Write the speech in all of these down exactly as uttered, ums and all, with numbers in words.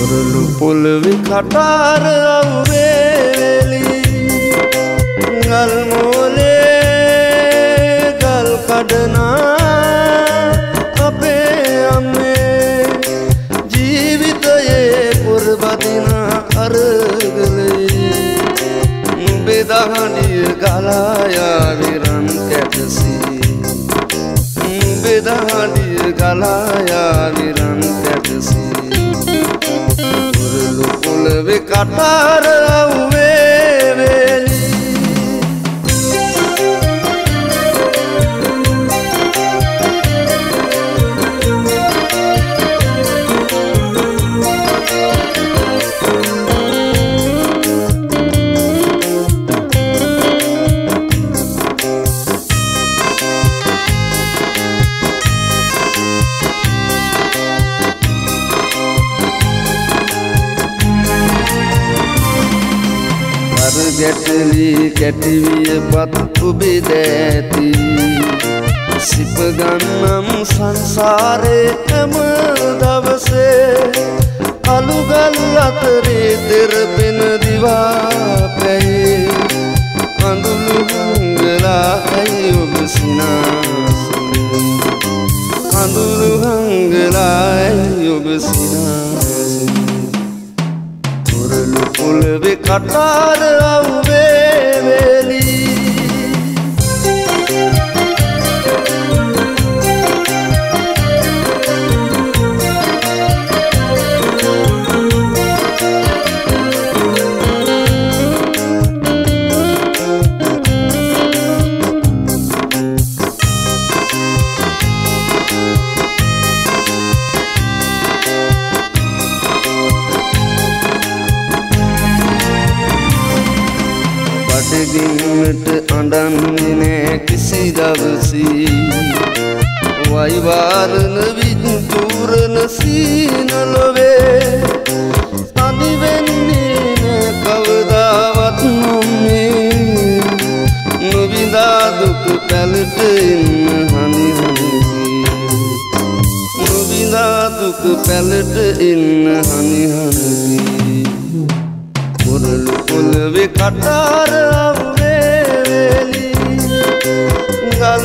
උරුළු පොළවේ කටාර අවුවේලි ගල් මෝලේ ගල් කඩනා අපේ අම්මේ ජීවිතයේ පුරබදින අරගලේ නුඹේ දහඩිය ගලා යාවි රන් කැටසී නුඹේ දහඩිය ගලා යාවි රන් කැටසී උරුළු පොළවේ කටාර අවුවේලි ගැටලි කැටිවිය පත් ඔබේ දෑති සිප ගන්නම් සංසාරේ හැම දවසේ අලුගල් අතරේ දෙරපෙන දිවා පැයේ අඳුළු හංගලා ඇයි ඔබ සිනාසුනේ අඳුළු හංගලා ඇයි ඔබ සිනාසුනේ උරුළු පොළවේ කටාර අවුවේලි බඩගින්නට අඬන්නේ නෑ කිසි දවසී වයිවාරන විජුරන සීන ලොවේ තනි වෙන්නේ නෑ කවදාවත් නොමේ නොවිඳා දුක පැලට ඉන්න හනි හනිසී නොවිඳා දුක පැලට ඉන්න හනි හනිසී උරුළු පොළවේ කටාර අවුවේලි ගල්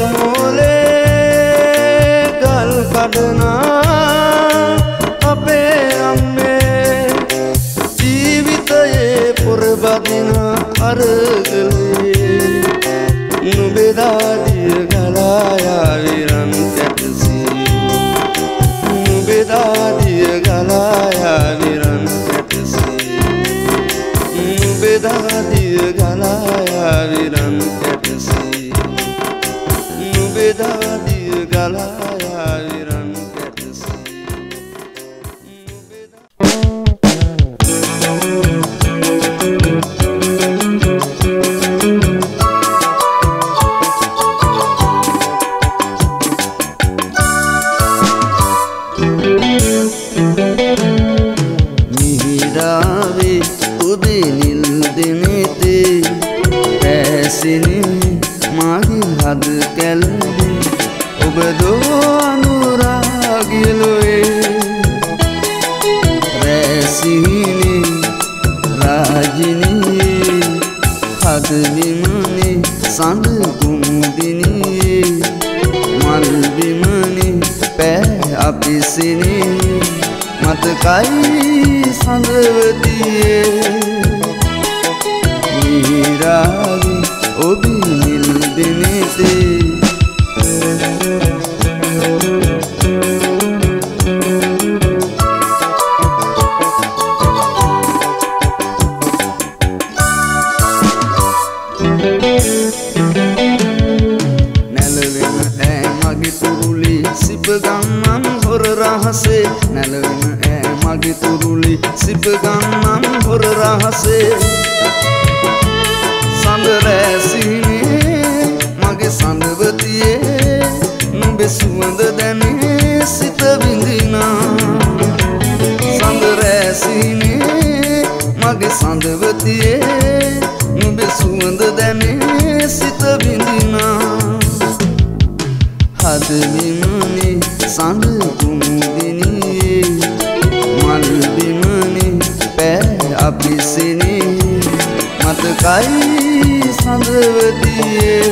මෝලේ ගල් කඩනා අපේ අම්මේ ජීවිතයේ පුරබදින අරගලේ නුඹේ දාඩිය ගලා යාවි රන් කැටසී නුඹේ දාඩිය ගලා යාවි රන් කැටසී නුඹේ දාඩිය ගලා යාවි රන් කැටසී නුඹේ දාඩිය ගලා යාවි රන් කැටසී මිහිරාවේ උදේ නිල් දෙනෙතේ පැසිනේ මාගේ හද කැළඹේ ඔබ දෝ අනුරාගියලොවේ රැසිනේ රාජිනියේ හද විමනේ සඳ කුමුදිනියේ මල් විමනේ පෑ අපිසිනේ මතකයි සඳවතියේ මිහිරාවේ ඔබේ නිල් දෙනෙතේ නැලවෙන ඈ මගේ තුරුලි සිප ගම්මන් හොර රහසේ නැලවෙන ඈ මගේ තුරුලි සිප ගම්මන් හොර රහසේ සඳ රැසිනේ මගේ සඳවතියේ නුඹේ සුවඳ දැනේ සිත විඳිනා සඳ රැසිනේ මගේ සඳවතියේ නුඹේ සුවඳ දැනේ සිත විඳිනා හද විමනේ සඳ කුමුදිනියේ මල් විමනේ අපි සිනී මතකයි සඳවතියේ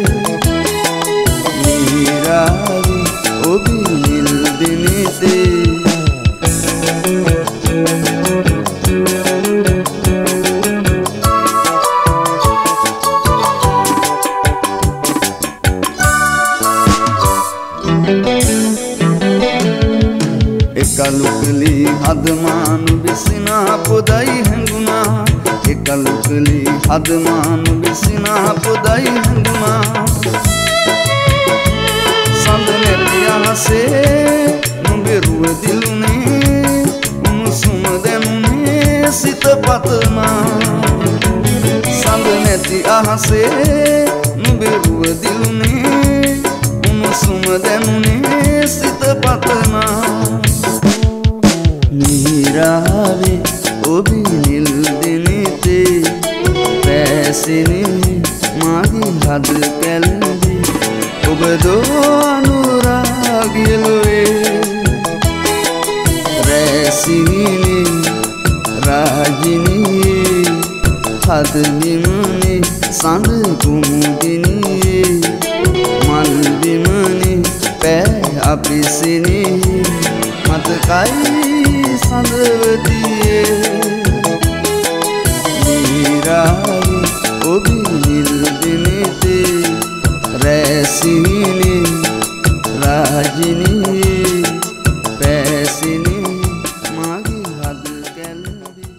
මීරාවේ ඔබේ නිල් දිනෙතේ එකලුකලි හදමානු විසිනා පොදයි හැඟුණා එකලුකලි හදමානු විසිනා පොදයි හැඟුණා සඳ නැති අහසේ නුඹේ රුව දිලුනේ උණුසුම දැනුනේ සිත පතනා සඳ නැති අහසේ නුඹේ රුව දිලුනේ උණුසුම දැනුනේ සිත පතනා මීරාවේ ඔබේ නිල් දිනෙතේ පැසිනේ මාගේ හද කැළඹේ ඔබ දෝ අනුරාගියලුවේ රැසිනේ රාජිනියේ හද බිමනේ සඳ කුමුදිනියේ මල් බිමනේ පෑ අපි සිනේ මතකයි සඳවතියේ මීරාවේ ඔබේ නිල් දිනෙතේ රැසිනේ රාජිනියේ පැසිනේ මාගේ හද කැළඹේ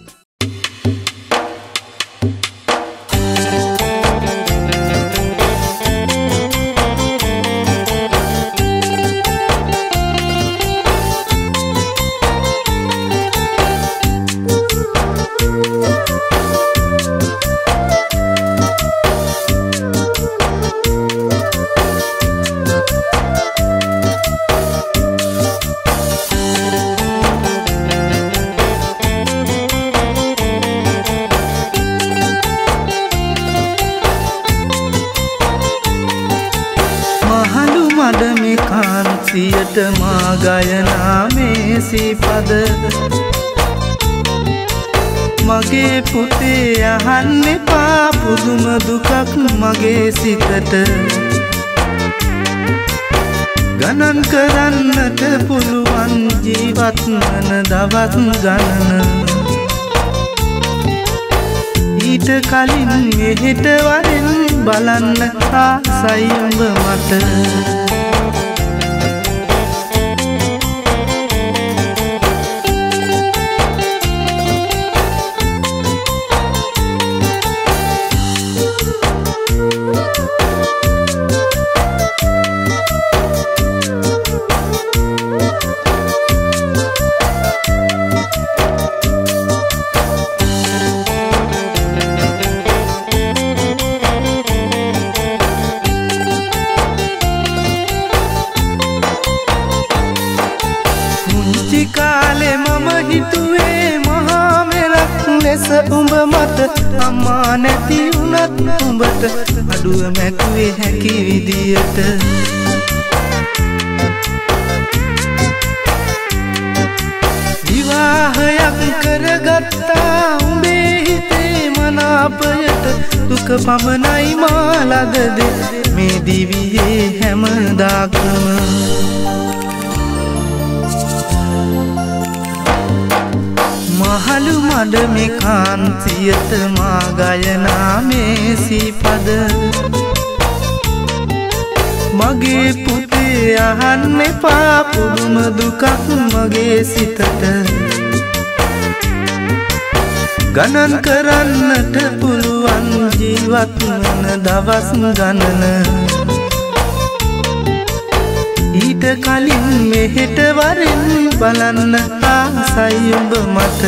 සියට මා ගයනා මේ සිපද මගේ පුතේ අහන්න එපා පුදුම දුකක් මගේ සිතට ගණන් කරන්නට පුළුවන් ජීවත් වන දවස් ගණන ඊට කලින් එහෙට වරෙන් බලන්න ආසයි ඔබ මට උඹ මත අම්මා නැති වුණත් උඹට අඩුව මැකුවේ හැකි විදියට විවාහයක් කරගත්තා උඹේ හිතේ මනාපයට දුක පමණයි මාලද මේ දිවියේ හැමදාකම මහලු මඩ මේ කාන්තියට මා ගයනා මේ සිපද මගේ පුතේ අහන්න එපා පුදුම දුකක් මගේ සිතට ගණන් කරන්නට පුළුවන් ජීවත් වන දවස් ගණන ඊට කලින් මෙහෙට වරෙන් බලන්න ආසයි ඔබ මට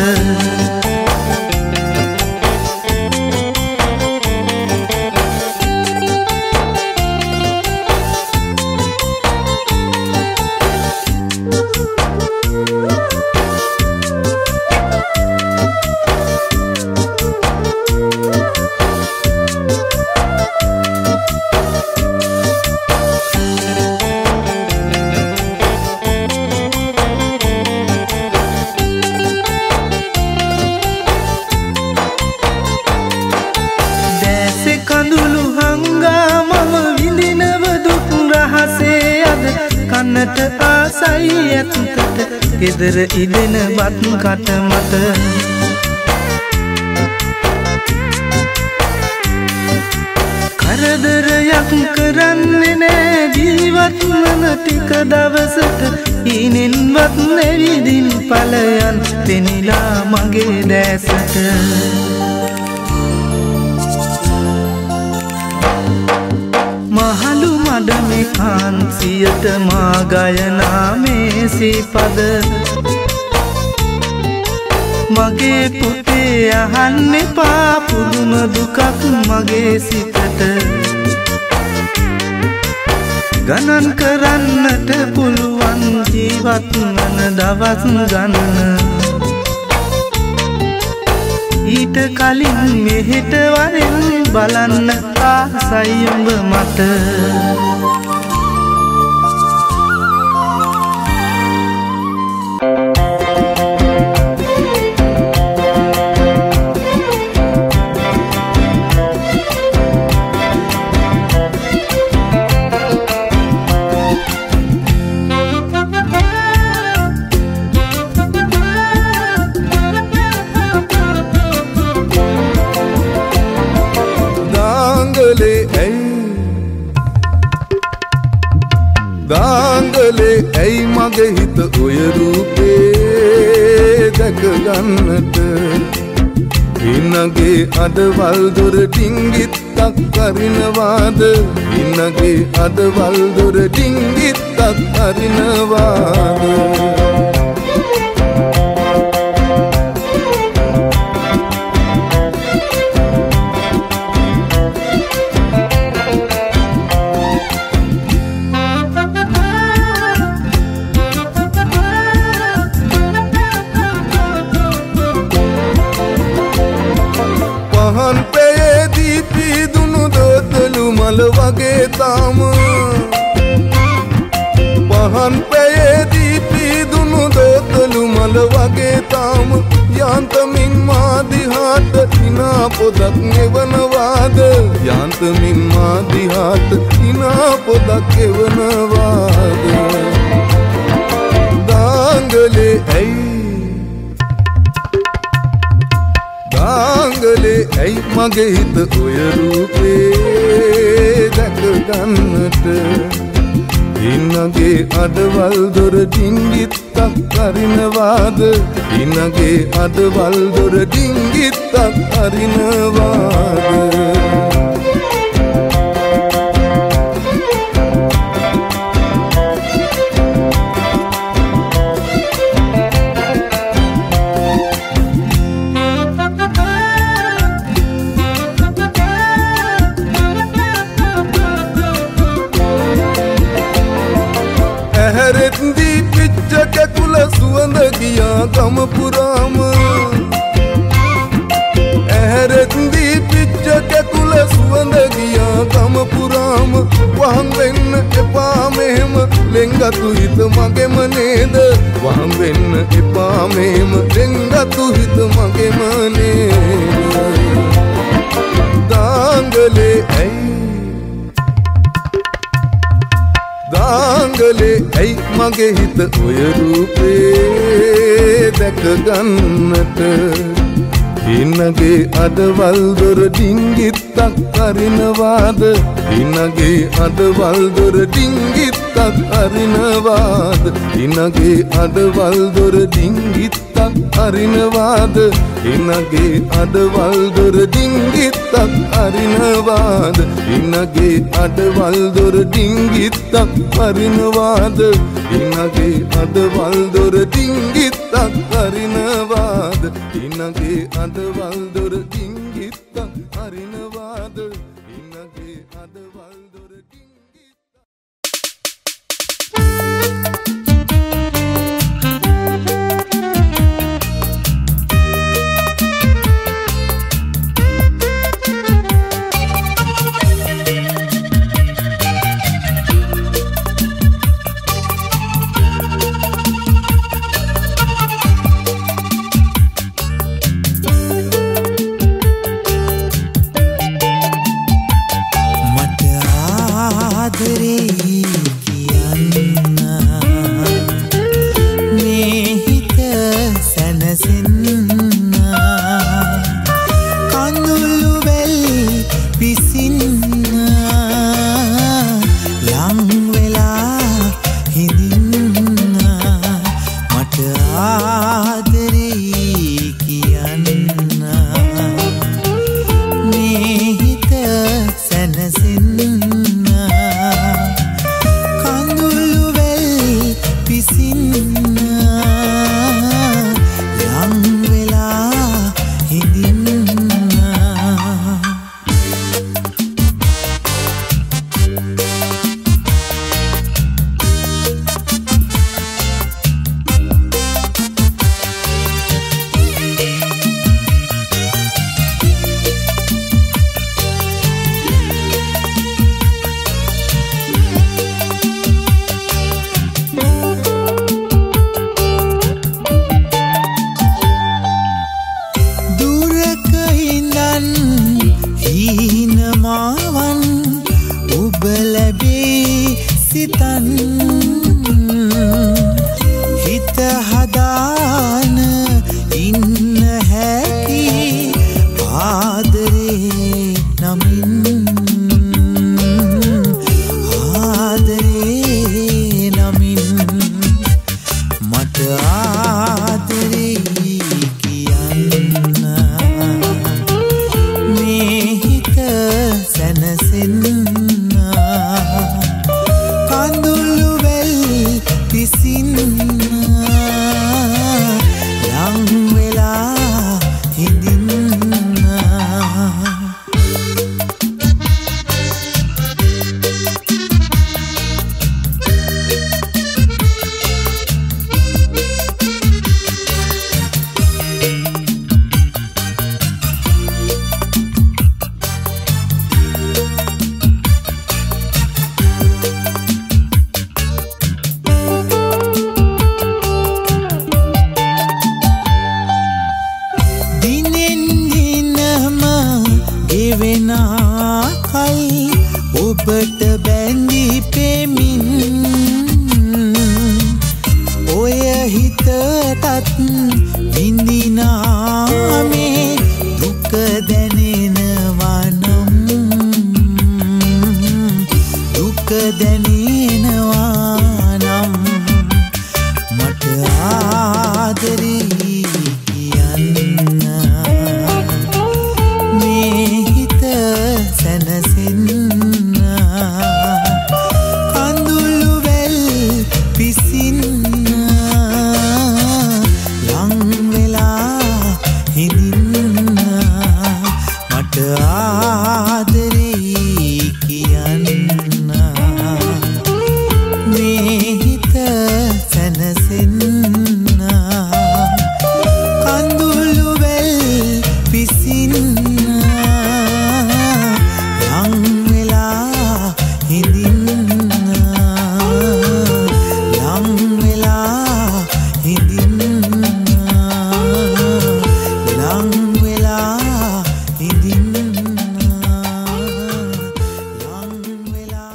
කනට ආසයි ඇතුතට ගෙදර ඉදෙන බත් කට මත කරදරයක් කරන්නේ නෑ ජීවත් වන ටික දවසට ඊනින්වත් නැවිදින් ඵලයන් පෙනිලා මගේ දැසට මහලු මඩ මේ කාන්සියට මා ගයනා මේ සිපද මගේ පුතේ අහන්න එපා පුදුම දුකක් මගේ සිතට ගණන් කරන්නට පුළුවන් ජීවත් වන දවස් ගණන ඊට කලින් මෙහෙට වරෙන් බලන්න ආසයි උඹ මට දාංගලේ ඇයි මගේ හිත ඔය රූපේ දැක ගන්නට ඉන්නගේ අදවල් දොර ඩිංගිත්තක් අරිනවාද ඉන්නගේ අදවල් දොර ඩිංගිත්තක් අරිනවාද වගේ තාම පහන් පැයේදී පීදුණු දෝතලු මල වගේ තාම යාන්තමින් මා දිහාට හිනා පොදක් එවනවාද යාන්තමින් මා දිහාට හිනා පොදක් එවනවාද දාංගලේ ඇයි දාංගලේ ඇයි මගේ හිත ඔය රූපේ දැක ගන්නට ඉන්නගේ අදවල් දොර ඩිංගිත්තක් අරිනවාද ඉන්නගේ අදවල් දොර ඩිංගිත්තක් අරිනවාද සුවඳ ගියා ගම පුරාම ඇහැරෙන්දී පිච්ච කැකුල සුවඳ ගියා ගම පුරාම වහන් වෙන්න එපා මෙහෙම ලෙන්ගතු හිත මගෙම නේද වහන් වෙන්න එපා මෙහෙම ලෙන්ගතු හිත මගෙම නේද දාංගලේ ඇයි දාංගලේ ඇයි මගේ හිත ඔය රූපේ දැක ගන්නට ඉන්නගේ අදවල් දොර ඩිංගිත්තක් අරිනවාද ඉන්නගේ අදවල් දොර ඩිංගිත්තක් අරිනවාද ඉන්නගේ අදවල් දොර ඩිංගිත්තක් අරිනවාද ඉන්නගේ අදවල් දොර ඩිංගිත්තක් අරිනවාද ඉන්නගේ අදවල් දොර ඩිංගිත්තක් අරිනවාද ඉන්නගේ අදවල් දොර ඩිංගිත්තක් අරිනවාද ඉන්නගේ අදවල් දොර ඩිංගිත්තක් අරිනවාද ඉන්නගේ අදවල් දොර මට නිවන් හීනමාවන් ඔබ ලැබේ සිතන් හිත හදාන ඉන්න හැකි ආදරේ නමින් ආදරේ නමින් මට ආදරේ කියන්න මේ හිත සැනසෙන්න කඳුළු වැල් පිසින්න ලං වෙලා හිඳින්න ඔබට බැඳී පෙමින් ඔය හිතටත් විඳිනාමේ දුක දැනෙනවා නම් දුක දැනෙනවා නම් මට ආදරේ කියන්න මේ හිත සැනසෙන්න කඳුළු වැල් පිසින්න ලං වෙලා හිඳින්න මට ආදරේ කියන්න මේ හිත සැනසෙන්න කඳුළු වැල් පිසින්න ලං වෙලා හිඳින්න ලං වෙලා හිඳින්න ලං වෙලා හිඳින්න ලං වෙලා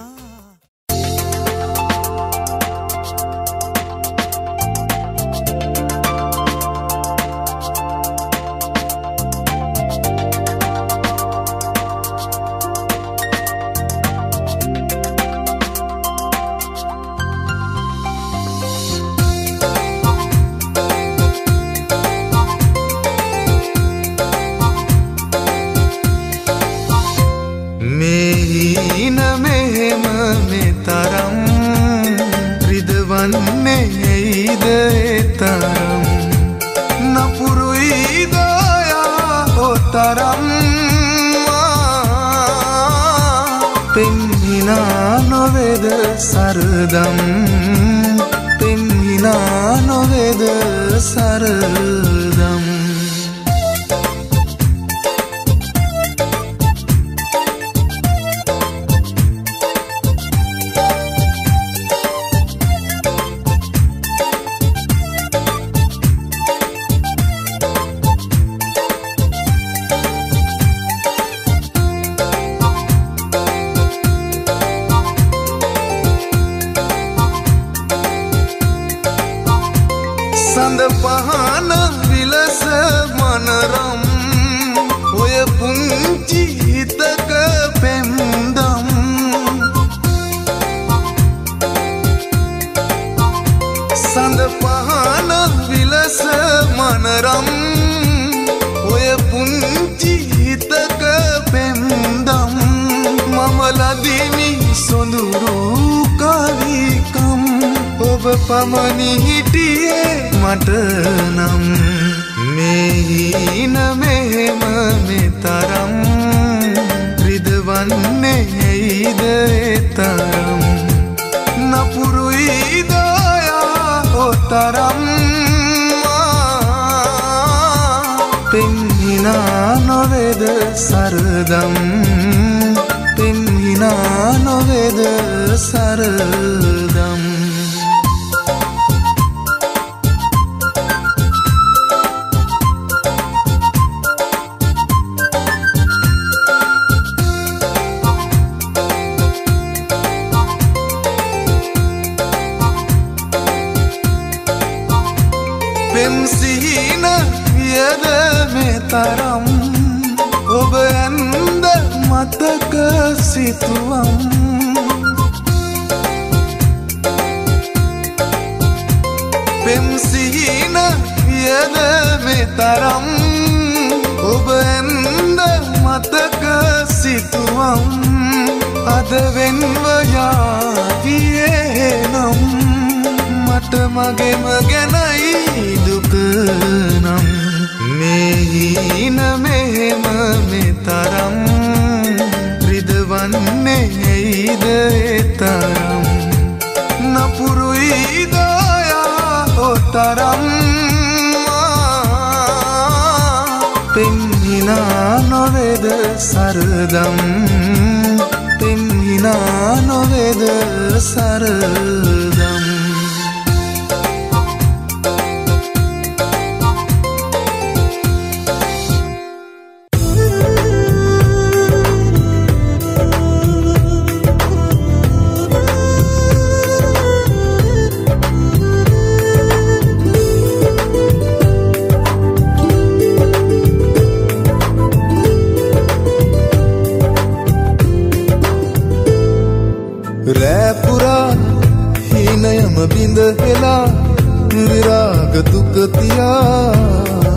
මේන මෙහෙම මෙතරම් රිදවන්නේ ඇයිද එතරම් නපුරුයි දයා ඔතරම් පෙන්හිනා නොවේද සරදම් පෙන්හිනා නොවේද සරදම් සඳ පහන විලස මනරම් ඔය පුංචි හිතක පෙම්දම් සඳ පහන විලස මනරම් ඔය පුංචි හිතක පෙම්දම් මම ලදිමි සොඳුරු කවිකම් ඔබ පමණි හිටියේ මට නම් මේන මෙහෙම මෙතරම් රිදවන්නේ ඇයිද එතරම් නපුරුයි දයා ඔතරම් පෙන්හිනා නොවේද සරදම් පෙන්හිනා නොවේද සරදම් තරම් ඔබ ඇන්ද මතක සිතුවම් පෙම් සිහින යද මේ තරම් ඔබ ඇන්ද මතක සිතුවම් අද වෙන්ව යාවියේ නම් මට මගෙම ගැනයි දුක නම් මේ හීන මෙහෙම මේ තරම් රිදවන්නේ ඇයිද ඒ තරම් නපුරුයි දයා ඔතරම් පෙන්හිනා නොවේද සරදම් පෙන්හිනා නොවේද සරදම් රැපුරා හීනයම බිඳ හෙලා විරාග දුක තියා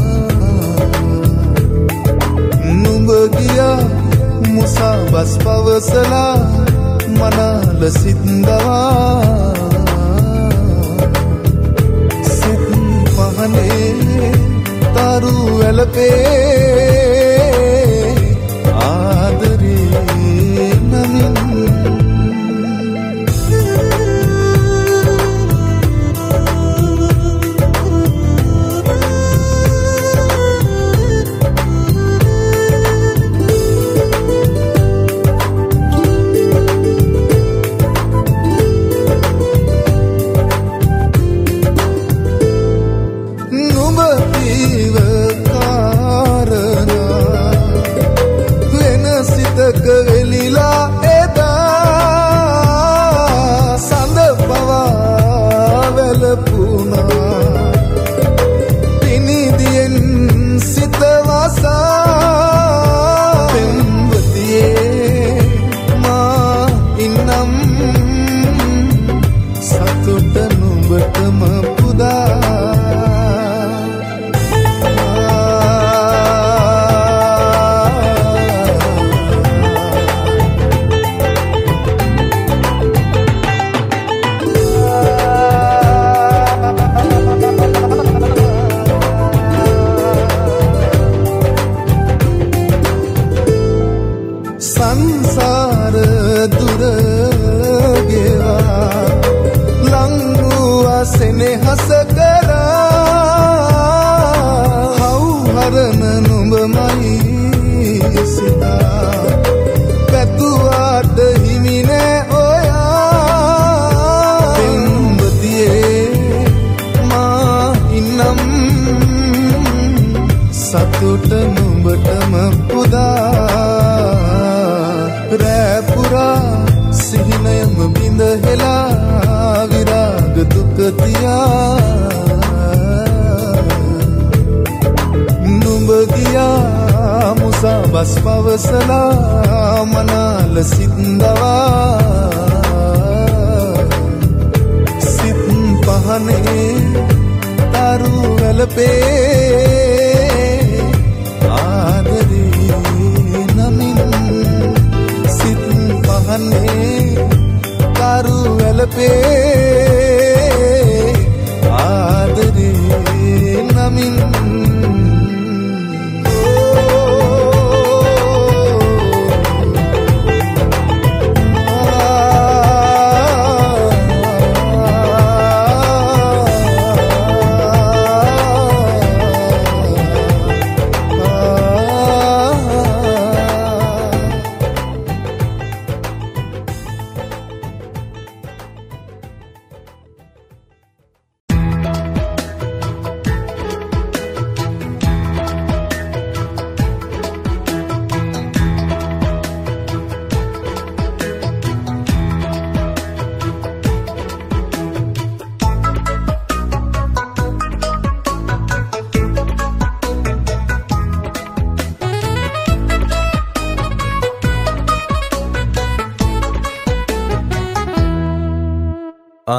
නුඹ ගියා මුසා බස් පවසලා මනාල සිත්දවා සිත් පහනේ තරු වැළපේ ආදරේ නමින්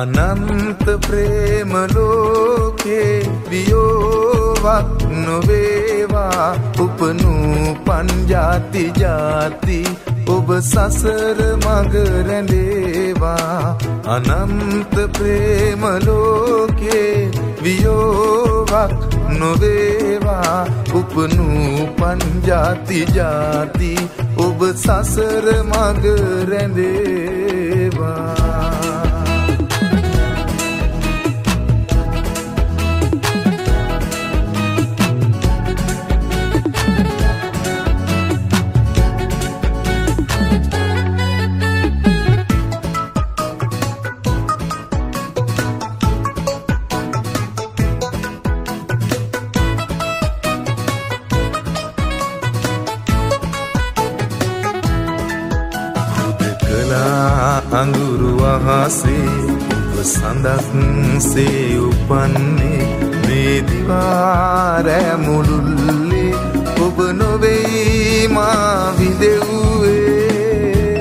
අනන්ත ප්‍රේම ලෝකේ වියෝවක් නොවේවා උපනූපන් ජාති ජාති ඔබ සසර මග රැඳේවා අනන්ත ප්‍රේම ලෝකේ වියෝවක් නොවේවා උපනූපන් ජාති ජාති ඔබ සසර මග රැඳේවා අඟුරු වහසේ ඔබ සඳක් සේ උපන්නේ මේ දිවාරෑ මුළුල්ලේ ඔබ නොවෙයි මා විදෙව්වේ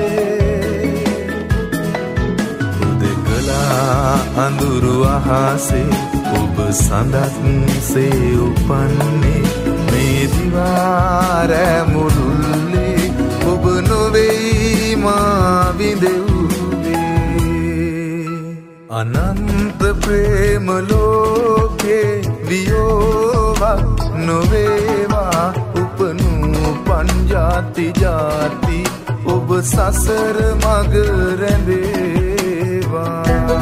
උදෙකලා අඳුරු වහසේ ඔබ සඳක් සේ උපන්නේ මේ දිවාරෑ මුළුල්ලේ ඔබ නොවෙයි මා විදෙව්වේ අනන්ත ප්‍රේම ලෝකේ වියෝවක් නොවේවා උපනූපන් ජාති ජාති ඔබ සසර මග රැඳේවා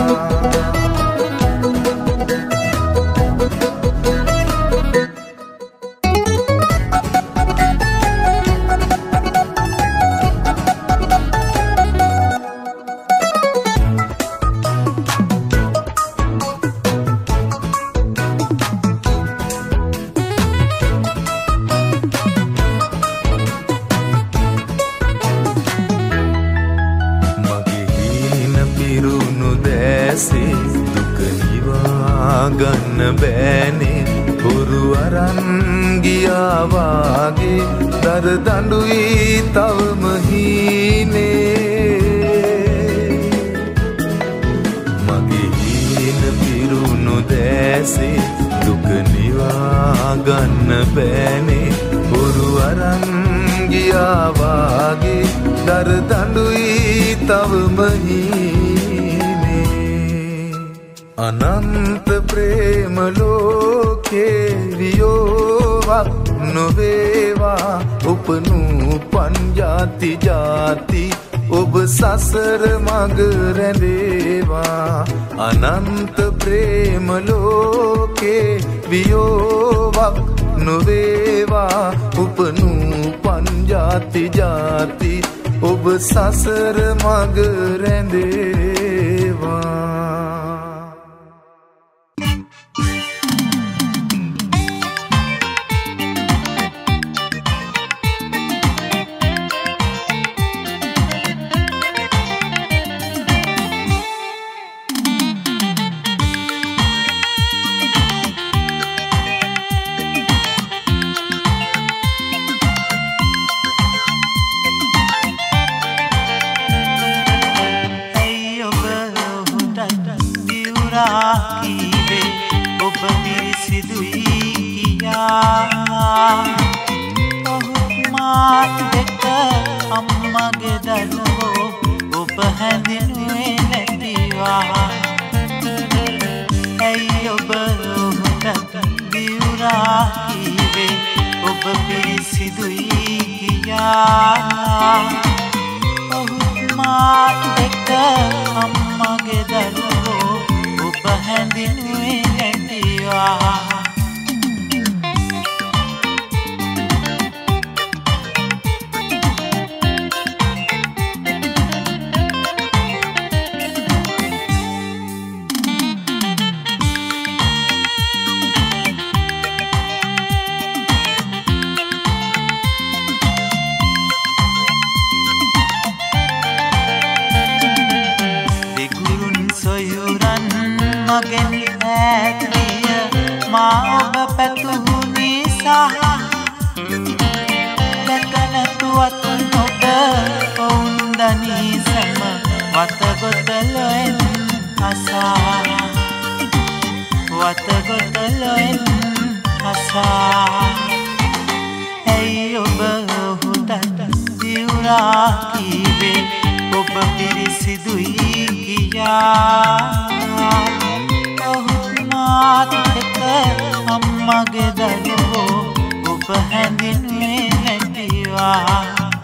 ගන්න බෑනේ හුරු අරන් ගියා වාගේ දර දඬුයි තවම හීනේ මගේ හීන පිරුණු දැසේ දුක නිවා ගන්න බෑනේ හුරු අරන් ගියා වාගේ දර දඬුයි තවම හීනේ අනන්ත ප්‍රේම ලෝකේ වියෝවක් නොවේවා උපනූපන් ජාති ජාති ඔබ සසර මග රැඳේවා අනන්ත ප්‍රේම ලෝකේ වියෝවක් නොවේවා උපනූපන් ජාති ජාති ඔබ සසර මග රැඳේවා අම්මගේ දරුවෝ ඔබ හැඳින්වේ නැතිවා ඇයි ඔබ ඔහුට දිවුරා කීවේ ඔබ පිරිසිදුයි කියා ඔහුත් මාත් එක්ක අම්මගේ දරුවෝ ඔබ හැඳින්වේ නැතිවා මගෙන් ඈත්විය මා ඔබ පැතුහු නිසා දැක නැතුවත් ඔබ ඔවුන් දනී සැම වතගොතලෙන් අසා වතගොතලෙන් අසා ඇයි ඔබ ඔහුට දිවුරා කීවේ ඔබ පිරිසිදුයි කියා ඔහු මාත් එක්ක අම්මගේ දරුවෝ ඔබ හැඳින්වේ නැතිවා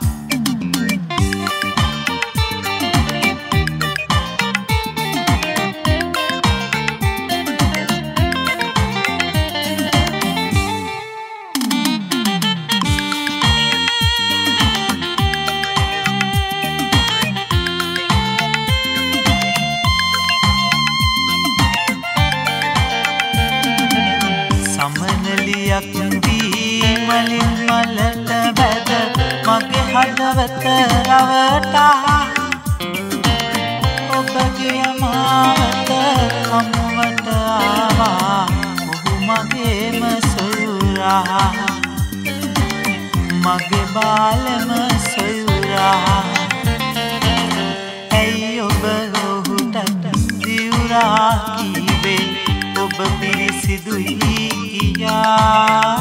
මලින් මලට බැද මගේ හදවත රවටා ඔබගේ මාවත හමුවට ආවා ඔහු මගේම සොයුරා මගේ බාලම සොයුරා ඇයි ඔබ ඔහුට දිවුරා කීවේ ඔබ පිරිසිදුයි කියා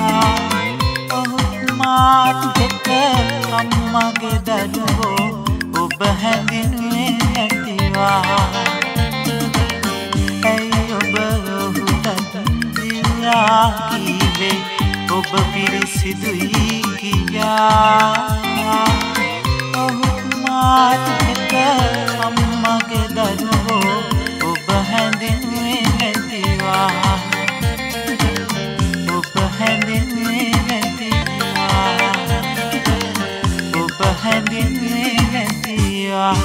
මාත් එක්ක අම්මගේ දරුවෝ ඔබ හැඳින්වේ නැතිවා ඇයි ඔබ ඔහුට දිවුරා කීවේ ඔබ පිරිසිදුයි කියා ඔහු මාත් එක්ක අම්මගේ දරුවෝ ඔබ හැඳින්වේ නැතිවා ඔබ හැඳින්වේ ඔබ හැඳින්වේ නැතිවා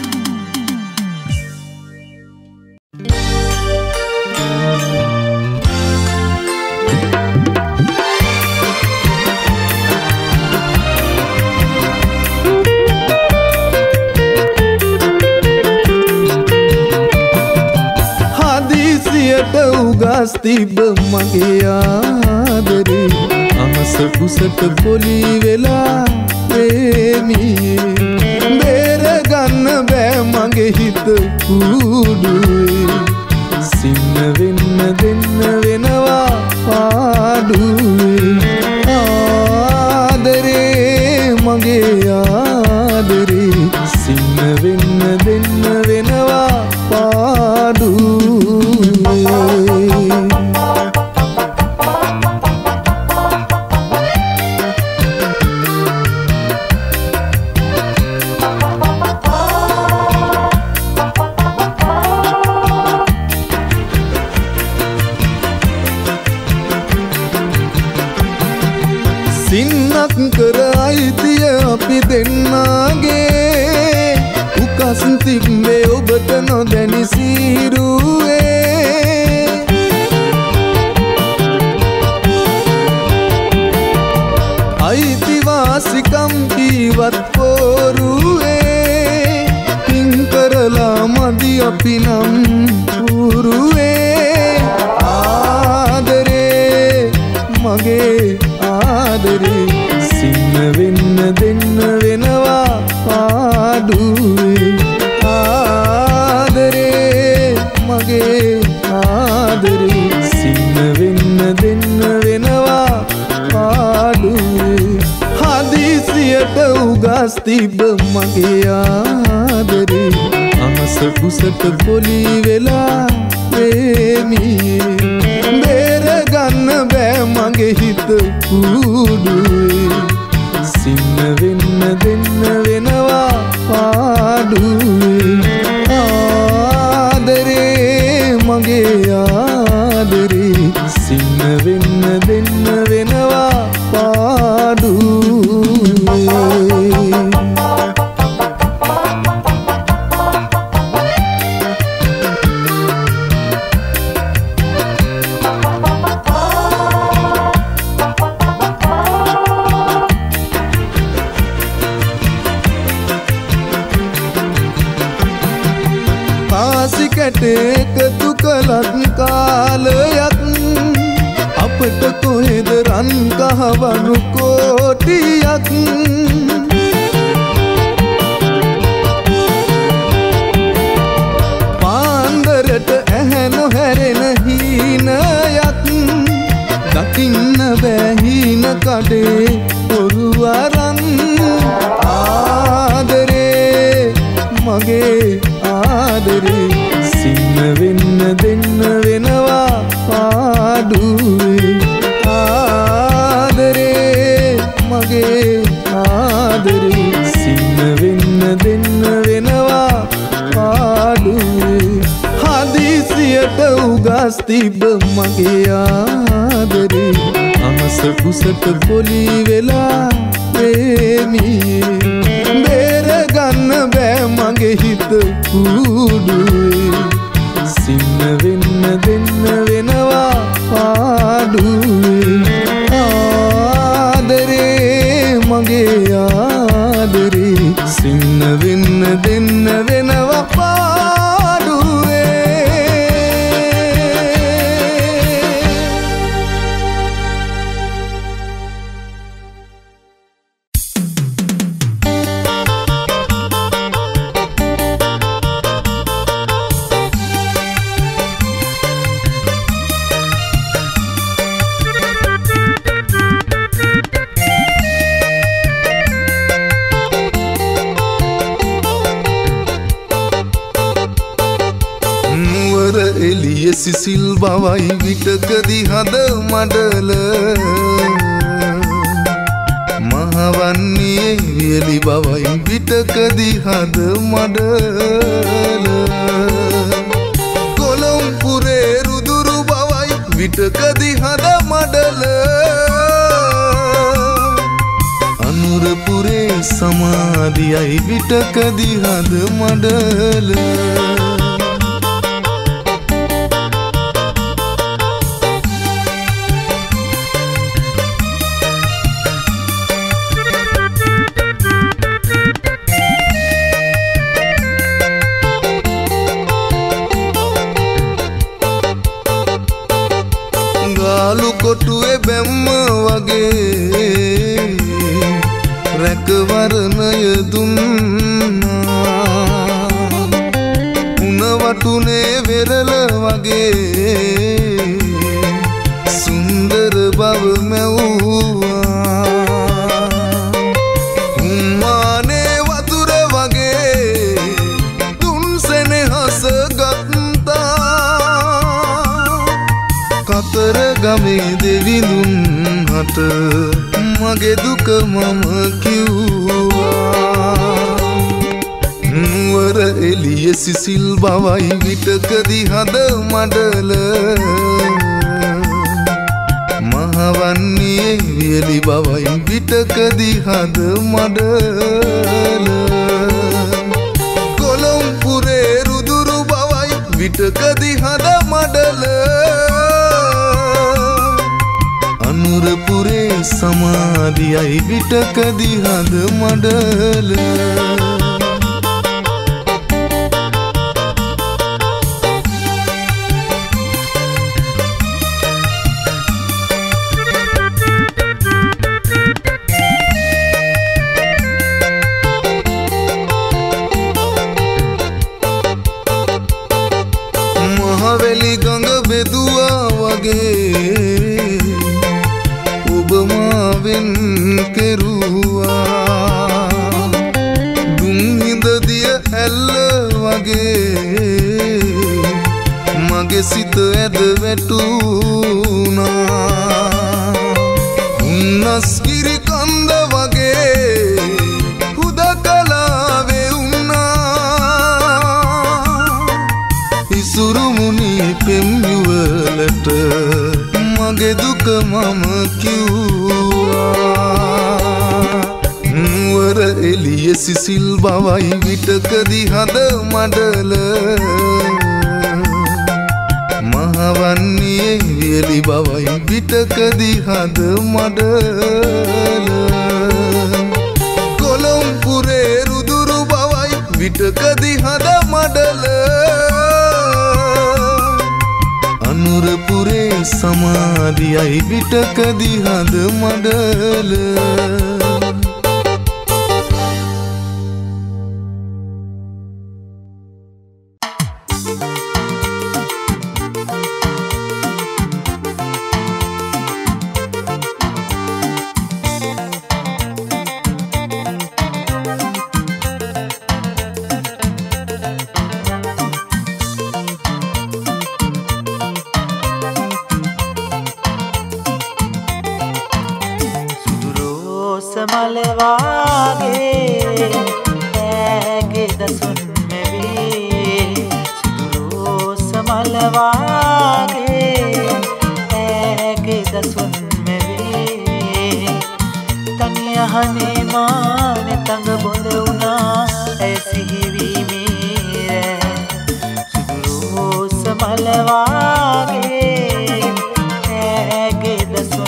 හදිසියට උගස් තිබ්බ මගේ ආදරේ අහස කුසට පොලි වෙලා ප්‍රේමියේ බේරගන්න බෑ මගේ හිත කුඩුවේ සින්න වෙන්න දෙන්න වෙනවා පාඩුවේ ආදරේ මගේ ආදරේ සින්න වෙන්න දෙන්න වෙනවා පාඩුවේ සින්නක් කර අයිතිය අපි දෙන්නගේ උකස් තිබ්බේ ඔබට නොදැනි සීරුවේ අයිතිවාසිකම් කීවත් පෝරුවේ පින් කරලා මදි අපි නම් පුරුවේ ආදරේ මගේ ආදරේ සින්න වෙන්න දෙන්න වෙනවා පාඩුවේ ආදරේ මගේ ආදරේ සින්න වෙන්න දෙන්න වෙනවා පාඩුවේ හදිසියට උගස් තිබ්බ මගේ ආදරේ අහස කුසට පොලි වෙලා ප්‍රේමියේ බේරගන්න බෑ මගේ හිත කුඩුවේ සින්න වෙන්න දෙන්න වෙනවා පාඩුවේ ආදරේ මගේ ආදරේ සින්න වෙන්න දෙන්න වෙනවා පාඩුවේ එකතු කළත් කාලයක් අපට කොහෙද රන් කහවණු කෝටියක් පාන් බැහින කඩේ ඔරු අරන් ආදරේ මගේ ආදරේ සින්න වෙන්න දෙන්න වෙනවා පාඩුවේ ආදරේ මගේ ආදරේ සින්න වෙන්න දෙන්න වෙනවා පාඩුවේ හදිසියට උගස් තිබ්බ මගේ ආදරේ අහස කුසට පොලි වෙලා ප්‍රේමී බේරගන්න බෑ මගේ හිත කුඩුවේ සින්න වෙන්න දෙන්න වෙනවා පාඩුවේ ආදරේ මගේ ආදරේ සින්න වෙන්න දෙන්න වෙනවා පාඩුවේ සිසිල් බවයි විටකදි හද මඩල මහවන්නේ වියලි බවයි විටකදි හද මඩල කොළොම්පුරේ රුදුරු බවයි විටකදි හද මඩල අනුරපුරේ සමාධියයි විටකදි හද මඩල කොටුවේ බැම්ම වගේ රැකවරණය දුන්නා උණ වටුනේ වෙරළ වගේ සුන්දර බව මැව්වා උම්මානේ වතුර වගේ තුන් සෙනෙහස ගත්තා කතර ගමේ දෙවිඳුන් හට මගේ දුක මම කිව්වා නුවර එළිය සිසිල් බවයි විටකදි හද මඩල මහවන්නේ වියලි බවයි විටකදි හද මඩල කොළොම්පුරේ රුදුරු බවයි විටකදි හද මඩල අනුරපුරේ සමාධියයි විටකදි හද මඩල මහවැලි ගඟ බෙදුවා වගේ ඔබ මාවෙන් කෙරුවා දුම්හිඳ දිය ඇල්ල වගේ මගේ සිත ඇද වැටුණා උන්නස්ගිරි කන්ද වගේ හුදකලාවේ වුණා ඉසුරු මුනි පෙම් යුවලට මගේ දුක මම කිව්වා නුවර එළිය සිසිල් බවයි විටකදි හද මඩල මහවන්නේ වියලි බවයි විටකදි හද මඩල කොළොම්පුරේ රුදුරු බවයි විටකදි හද මඩල අනුරපුරේ සමාධියයි විටකදි හද මඩල රෝසමල වාගේ ඇගේ දසුන් මෙවේ සුදු රෝසමල වාගේ ඇගේ දසුන් මෙවේ තනිය අහනේ මානේ තඟ බොඳ වුණා ඇය සිහිවීමේ සුදු රෝසමල වාගේ ඇගේ දසුන්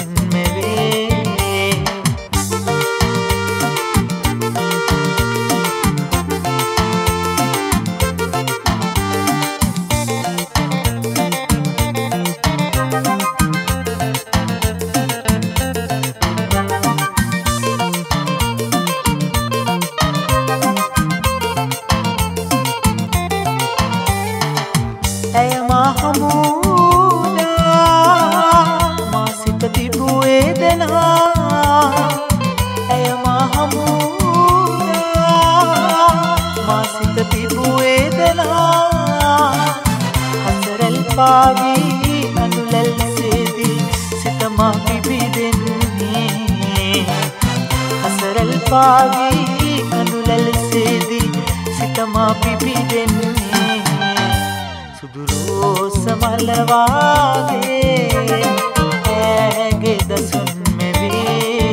පාවී කඳුලල් සේදී සිතමා පිපිදෙන්නේ සුදු රෝසමල වාගේ ඇගේ දසුන් මෙවේ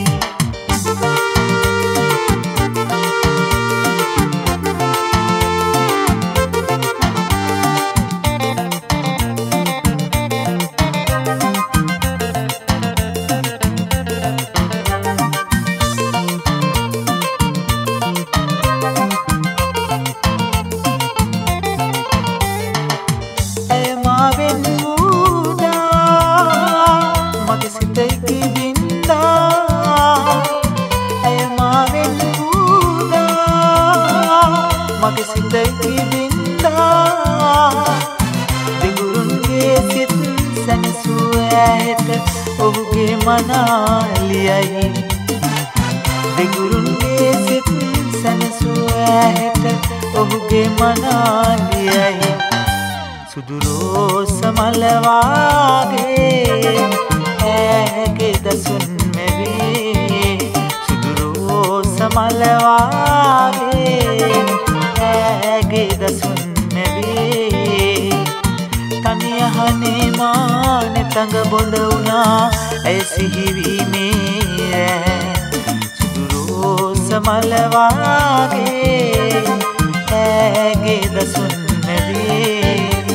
ඔහුගේ මනාලියයි දෙගුරුන්ගේ සිත් සැනසුව ඇහැට ඔහුගේ මනාලියයි සුදු රෝසමල වාගේ ඇගේ දසුන් මෙවේ සුදු රෝසමල වාගේ ඇගේ දසුන් මෙවේ තනිය අහනේ මානේ තඟ බොඳ වුණා ඇය සිහිවීමේ සුදු රෝසමල වාගේ ඇගේ දසුන් මෙවේ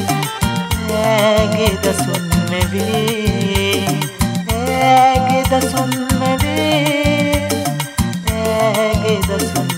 ඇගේ දසුන් මෙවේ ඇගේ දසුන් මෙවේ ඇගේ දසුන්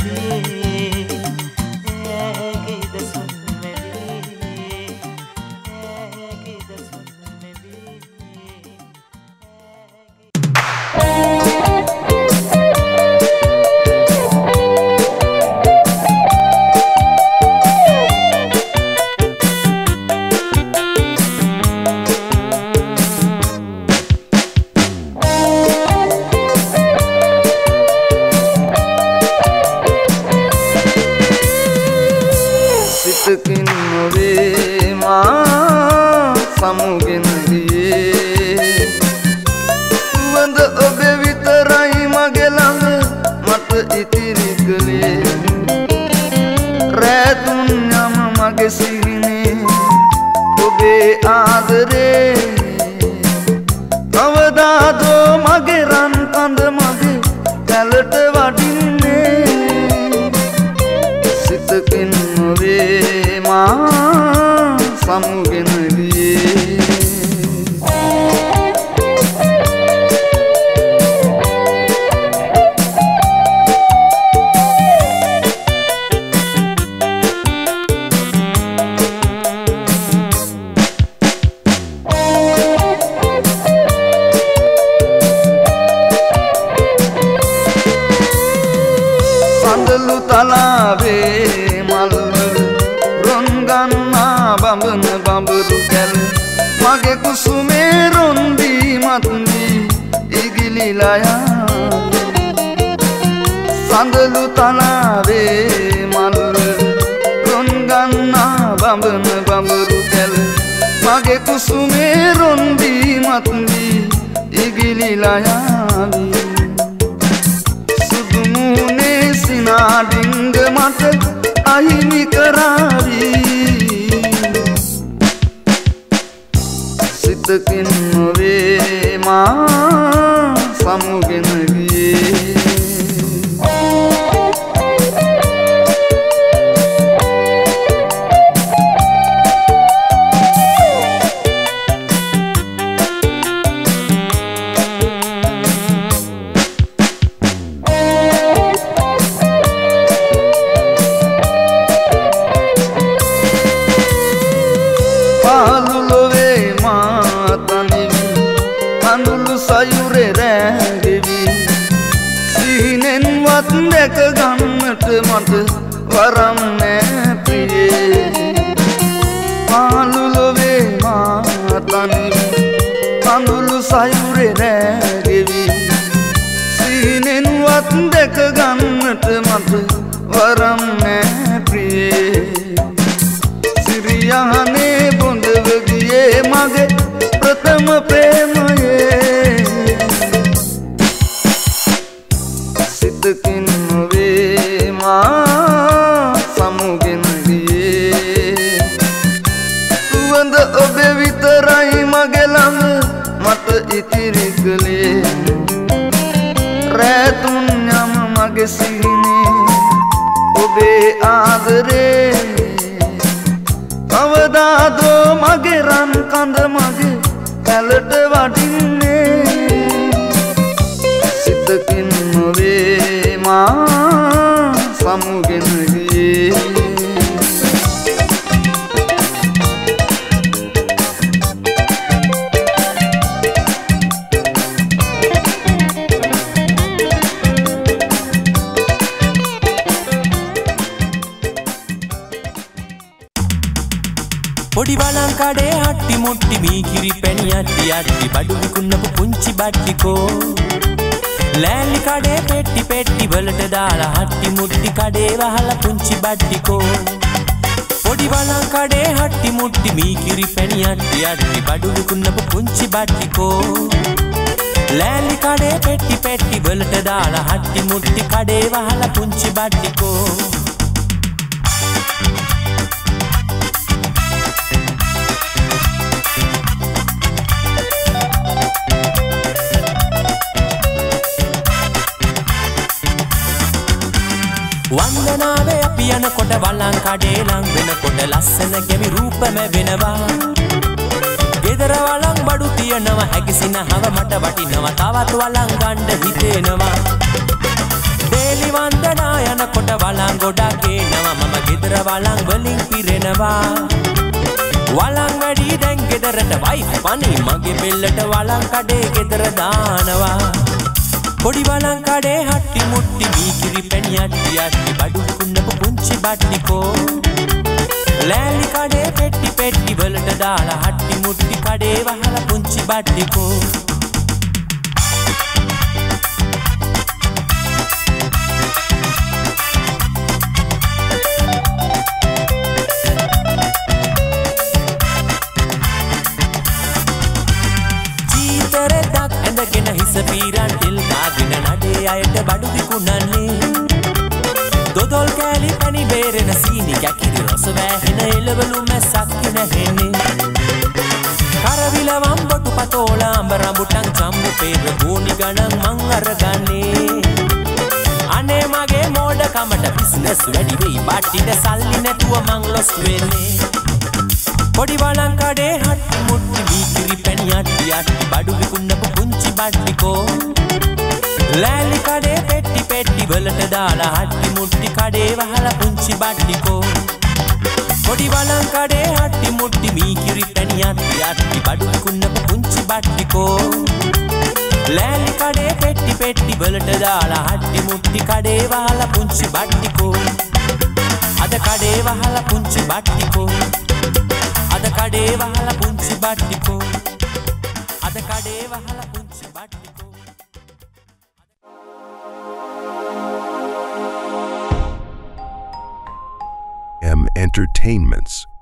සඳලු තලාවේ මල් රොන් ගන්නා බඹන බඹරු කැල මගේ කුසුමේ රොන් දී මත් වී ඉගිලිලා යාවි විනාඩිංග මට අහිමි කරාවි සිතකින් නොවේ මා සමුගෙන ගියේ දැක ගන්නට මට වරම් නෑ ප්‍රියේ පාළු ලොවේ මා තනිවි කඳුළු සයුරේ රැගෙවි සීනෙන්වත් දැක ගන්නට මට වරම් නෑ ප්‍රියේ සිරියහනේ බොඳව ගියේ මගේ ප්‍රථම ප්‍රේමයේ සිතකින් නොවේ මා සමුගෙන ගියේ සුවඳ ඔබේ විතරයි මගේ ළඟ මට ඉතිරි කළේ රෑ තුන් යම මගේ සිහිනේ ඔබේ ආදරේ කවදාදෝ මගේ රන් කඳ මගේ පැලට වටින්නේ සිතකින් නොවේ මා සමුගෙන ගියේ පොඩි වලංකඩේ හට්ටි මුට්ටි මීකිරි පැණි යට්ටි යට්ටි බඩු විකුණපු පුංචි බට්ටිකෝ ලෑලි කඩේ පෙට්ටි පෙට්ටි වලට දාලා හට්ටි මුට්ටි කඩේ වහලා පුංචි බට්ටිකෝ පොඩි වලංකඩේ හට්ටි මුට්ටි මීකිරි පැණි යට්ටි යට්ටි බඩු විකුණපු පුංචි බට්ටිකෝ ලෑලි කඩේ පෙට්ටි පෙට්ටි වලට දාලා හට්ටි මුට්ටි කඩේ වහලා පුංචි බට්ටිකෝ වන්දනාවේ අපි යනකොට වලංකඩේ ලං වෙනකොට ලස්සන ගැමි රූපම වෙනවා ගෙදර වලං බඩු තියනවා හැකිසිනහව මට වටිනවා තවත් වලං ගන්න හිතෙනවා දේලි වන්දනා යනකොට වලං ගොඩක් ගේනවා මම ගෙදර වලං වලින් පිරෙනවා වලං වැඩි දැන් ගෙදරට වයිෆ් පනි මගේ බෙල්ලට වලංකඩේ ගෙදර දානවා පොඩි වලංකඩේ හට්ටි මුට්ටි මීකිරි පැණි යට්ටි යට්ටි බඩු විකුණපු පුංචි බට්ටිකෝ ලෑලි කඩේ පෙට්ටි පෙට්ටි වලට දාලා හට්ටි මුට්ටි කඩේ වහලා පුංචි බට්ටිකෝ ජීතරෙක් ඇඳගෙන හිස පීරන් තෙල් දාගෙන නඩේ අයට බඩු විකුණන්නේ දොදොල් කෑලි පැණි බේරෙන සීනි කැකිරි රස වැහෙන එළවලු මැස්සක් නැහෙන්නේ කරවිල වම්බටු පතෝල අඹ රඹුටන් චම්බු පෙර ගෝනි ගණන් මං අරගන්නේ අනේ මගේ මෝඩකමට බිස්නස් වැඩි වෙයි බට්ටිට සල්ලි නැතුව මං ලොස් වෙන්නේ පොඩි වලංකඩේ හට්ටි මුට්ටි මීකිරි පැණි යට්ටි යට්ටි බඩු විකුණපු පුංචි බට්ටිකෝ ලෑලි කඩේ පෙට්ටි පෙට්ටි වලට දාලා හට්ටි මුට්ටි කඩේ වහලා පුංචි බට්ටිකෝ පොඩි වලංකඩේ හට්ටි මුට්ටි මීකිරි පැණි යට්ටි යට්ටි බඩු විකුණපු පුංචි බට්ටිකෝ ලෑලි කඩේ පෙට්ටි පෙට්ටි වලට දාලා හට්ටි මුට්ටි කඩේ වහලා පුංචි බට්ටිකෝ අද කඩේ වහලා පුංචි බට්ටිකෝ අද කඩේ වහලා පුංචි බට්ටිකෝ අද කඩේ වහලා පුංචි බට්ටිකෝ M Entertainments.